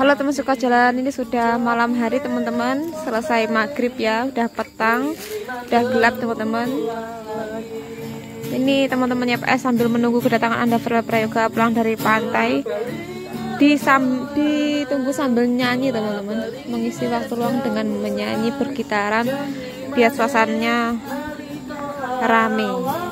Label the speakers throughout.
Speaker 1: Halo teman suka jalan, ini sudah malam hari teman-teman, selesai maghrib ya, udah petang, udah gelap teman-teman. Ini teman-temannya PS sambil menunggu kedatangan Anda Prayoga pulang dari pantai, ditunggu sambil nyanyi teman-teman, mengisi waktu luang dengan menyanyi bergitaran biar suasananya rame.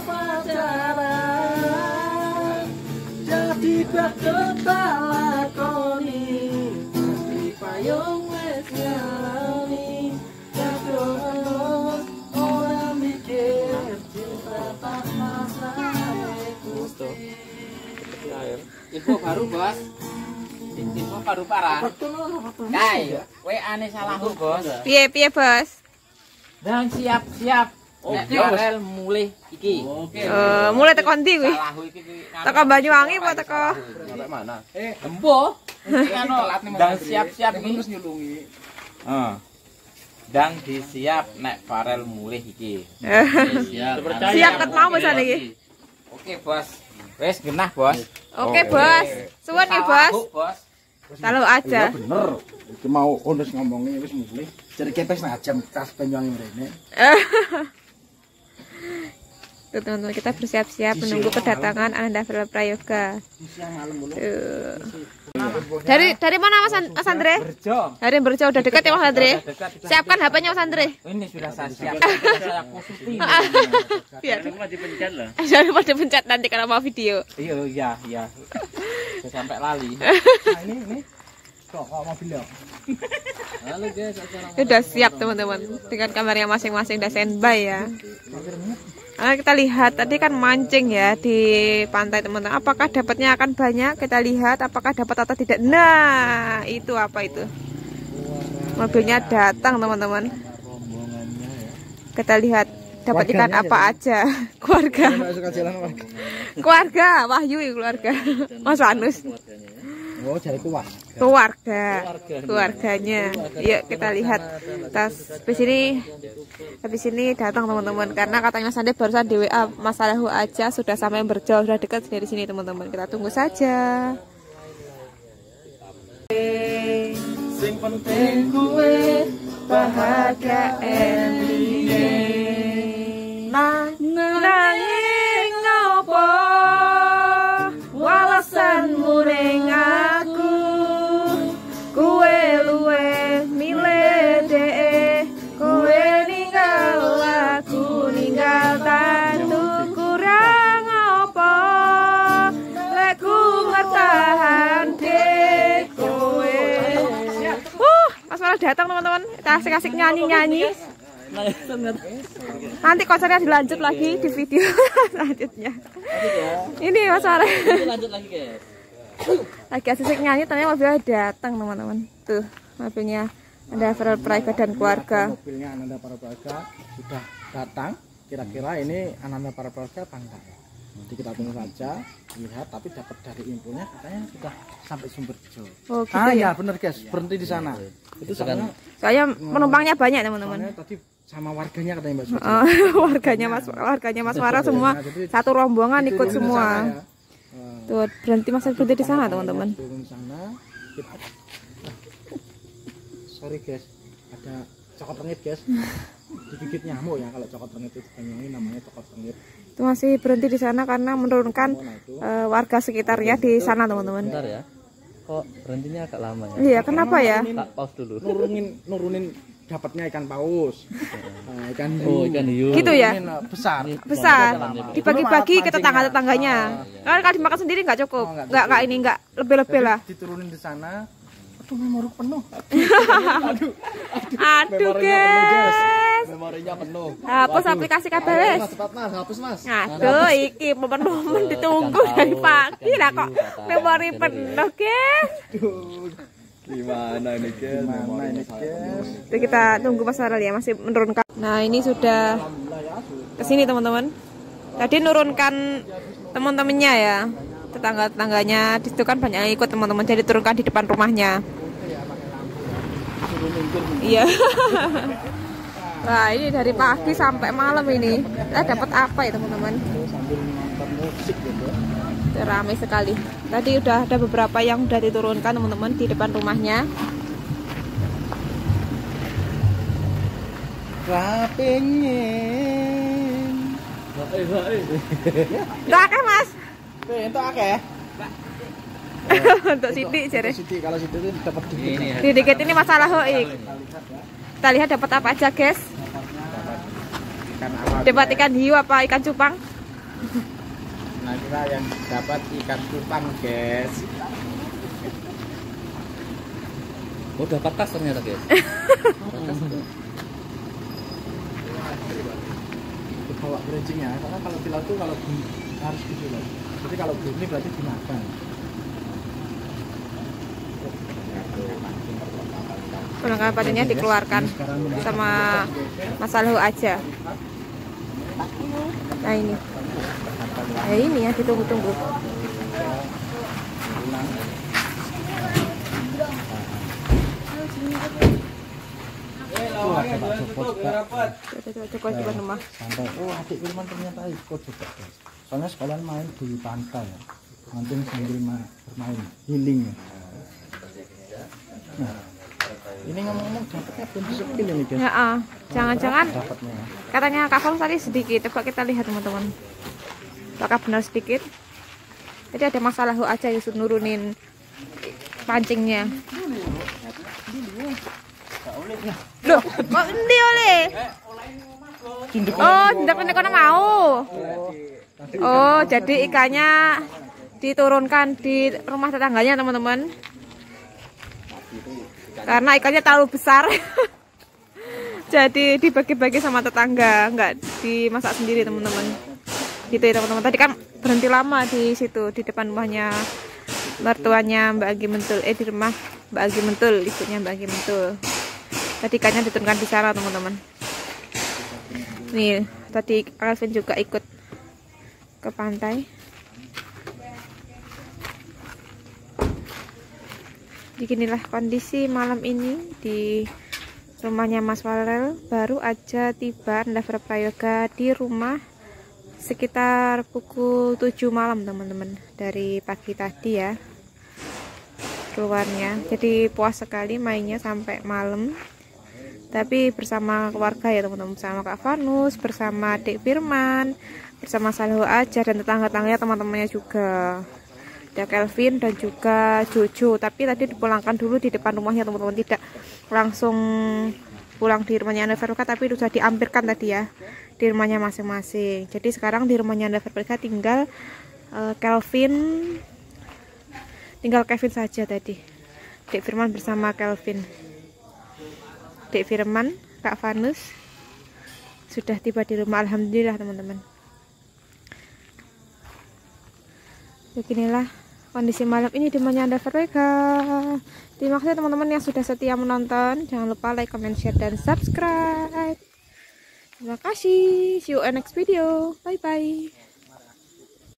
Speaker 2: Info baru bos, info baru parah. Kai, WA-ne salahku bos.
Speaker 1: Piye bos?
Speaker 2: Dan siap. Oke, mulai iki.
Speaker 1: Mulai teko ndi kuwi? Teko Banyuwangi apa teko?
Speaker 2: Mana? Empo. Dan siap-siap iki terus nyulungi. Dan disiap nek Farel mulih iki.
Speaker 1: Siap ket mau besan iki.
Speaker 2: Oke, Bos. Wes genah, Bos.
Speaker 1: Oke, Bos. Suwun ya, Bos. Tahu aja.
Speaker 3: Bener. Iki mau onus ngomongnya wis mulih. Jadi kepes najam tas Banyuwangi mrene.
Speaker 1: Tuh teman-teman, kita bersiap-siap menunggu kedatangan Ananda Prayoga. Dari mana Mas Andre?
Speaker 2: Berjo.
Speaker 1: Dari Berjo, udah dekat ya Mas Andre? Siapkan HP-nya Mas Andre.
Speaker 2: Ini sudah saya siap. Saya positif.
Speaker 1: Biar dipencet lah. Jangan lupa dipencet nanti kalau mau video.
Speaker 2: Iya. Saya sampai lali.
Speaker 3: Nah, ini kok mobil ya.
Speaker 2: Halo guys,
Speaker 1: Udah siap teman-teman dengan kameranya masing-masing, udah standby ya. Nah, kita lihat tadi kan mancing ya di pantai teman-teman. Apakah dapatnya akan banyak? Kita lihat apakah dapat atau tidak. Nah, itu apa itu? Mobilnya datang teman-teman. Kita lihat dapat ikan apa aja. Keluarga Wahyu, keluarga Mas Anus.
Speaker 3: Oh, jadi
Speaker 1: keluarganya. Yuk kita lihat. Habis ini datang teman-teman, karena katanya Mas Ande barusan di WA masalah aja sudah sampai berjauh, sudah dekat dari sini teman-teman. Kita tunggu saja.
Speaker 3: Sing penting gue bahagia
Speaker 1: Nanging ngopo walesanmu ning aku, kowe luwe milih dhek, kowe ninggal aku ninggal tantu, kurang apa lek ku ngertahan dek kowe. Mas malah datang teman-teman, kita asik-asik nyanyi-nyanyi. Nanti konsernya dilanjut lagi di video selanjutnya. Ini Mas Farel.
Speaker 2: lanjut lagi guys.
Speaker 1: Lagi asik nyanyi, ternyata mobilnya datang teman-teman. Tuh mobilnya ada Farel Prayoga dan keluarga.
Speaker 3: Mobilnya Ananda Prayoga sudah datang. Kira-kira ini Ananda Prayoga apa enggak? Nanti kita tunggu saja, lihat. Tapi dapat dari infonya katanya sudah sampai Sumberjo.
Speaker 1: Oh gitu ya?
Speaker 3: Ya bener guys, berhenti di sana. Itu
Speaker 1: Saya penumpangnya banyak teman-teman.
Speaker 3: Tadi sama warganya katanya Mbak Suci.
Speaker 1: warganya Mas Farel semua satu rombongan ikut semua. Tuh berhenti di sana teman-teman.
Speaker 3: Turun sana. Sorry guys, ada cokot rengit guys. Digigit nyamuk ya, kalau cokot rengit itu Banyuwangi namanya cokot rengit.
Speaker 1: Itu masih berhenti di sana karena menurunkan warga sekitarnya di sana teman-teman.
Speaker 4: Bentar ya. Kok berhentinya agak lama ya?
Speaker 1: Iya, kenapa ya?
Speaker 4: Tak pause dulu.
Speaker 3: Nurunin dapatnya ikan paus. Ikan hiu.
Speaker 1: Gitu ya?
Speaker 3: Besar.
Speaker 1: Dibagi-bagi ke tetangga-tetangganya. Kalau dimakan sendiri nggak cukup. Nggak ini nggak lebih-lebih lah.
Speaker 3: Diturunin di sana. Aduh, memori penuh.
Speaker 1: Aduh guys.
Speaker 3: Memorinya penuh.
Speaker 1: Hapus aplikasi KBS.
Speaker 3: Cepat Mas, hapus Mas.
Speaker 1: Aduh, iki momen-momen ditunggu dari pagi lah kok memori penuh guys.
Speaker 3: Gimana ini guys?
Speaker 1: Itu kita tunggu Mas Farel ya, masih menurunkan. Nah ini sudah kesini teman-teman. Tadi nurunkan teman-temannya ya, tetangga-tetangganya. Di situ kan banyak yang ikut teman-teman, jadi turunkan di depan rumahnya. Iya. Wah ini dari pagi sampai malam ini. Kita dapat apa ya teman-teman?
Speaker 3: musik gitu.
Speaker 1: Ramai sekali. Tadi udah ada beberapa yang udah diturunkan teman-teman di depan rumahnya.
Speaker 3: Rapingin.
Speaker 1: Enggak akeh Mas.
Speaker 3: Itu akeh.
Speaker 1: Untuk Siti jare.
Speaker 3: Kalau Siti itu dapat dikit.
Speaker 1: Di dikit ini masalah hoik. Kita lihat dapat apa aja, guys.
Speaker 3: Ikan apa?
Speaker 1: Dapat ikan hiu apa ikan cupang?
Speaker 3: Nah, kita yang dapat ikan cupang, guys.
Speaker 4: Oh, dapat tas ternyata, guys.
Speaker 3: Bawa bridgingnya, karena kalau di laut itu kalau harus gitu loh. Jadi kalau bunyi berarti dimakan.
Speaker 1: Perlengkapannya dikeluarkan sama masalah aja. Nah ini. Nah ini ya ditunggu-tunggu.
Speaker 3: Ada Pak Joko juga.
Speaker 1: Coba di rumah.
Speaker 3: Santai. Oh, adik Firman ternyata ikut juga, guys. Soalnya sekalian main di pantai ya. Mancing sambil bermain, healing. Nah, ini ngomong-ngomong dapatnya belum sepil ini, guys.
Speaker 1: Ya, jangan-jangan
Speaker 3: Dapatnya.
Speaker 1: katanya Kak Fong tadi sedikit. Coba kita lihat teman-teman. Apakah benar sedikit? Jadi ada masalah aja Yusuf nurunin pancingnya. Loh, kok endi oleh? Oh, tindak kono mau. Oh, jadi ikannya diturunkan di rumah tetangganya, teman-teman. Karena ikannya terlalu besar. Jadi dibagi-bagi sama tetangga, enggak dimasak sendiri, teman-teman. Gitu ya, teman-teman. Tadi kan berhenti lama di situ, di depan rumahnya mertuanya Mbak Agi Mentul. Di rumah Mbak Agi Mentul, ibunya Mbak Agi Mentul. Tadi ikannya diturunkan di sana, teman-teman. Nih, tadi Alvin juga ikut ke pantai. Beginilah kondisi malam ini di rumahnya Mas Farel. Baru aja tiba Endeavor Prayoga di rumah sekitar pukul 7 malam, teman-teman. Dari pagi tadi ya keluarnya. Jadi puas sekali mainnya sampai malam. Tapi bersama keluarga ya, teman-teman. Bersama Kak Vanus, bersama Dek Firman, bersama Salho Aja dan tetangga-tangganya, teman-temannya juga. Ada Kelvin dan juga Jojo. Tapi tadi dipulangkan dulu di depan rumahnya, teman-teman. Tidak langsung pulang di rumahnya Endeavor, tapi sudah diampirkan tadi ya di rumahnya masing-masing. Jadi sekarang di rumahnya Endeavor tinggal Kevin saja tadi. Dek Firman bersama Kelvin. Dek Firman, Kak Vanus sudah tiba di rumah, alhamdulillah, teman-teman. Beginilah kondisi malam ini di rumahnya Endeavor. Terima kasih teman-teman yang sudah setia menonton. Jangan lupa like, comment, share, dan subscribe. Terima kasih. See you in next video. Bye bye.